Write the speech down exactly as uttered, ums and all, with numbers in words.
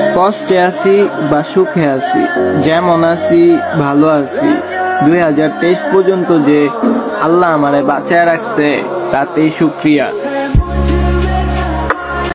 কষ্টে আছি বা সুখে আছি, যেমন আছি ভালো আছি। দুই হাজার তেইশ পর্যন্ত যে আল্লাহ আমারে বাঁচায় রাখছে তাতেই শুক্রিয়া।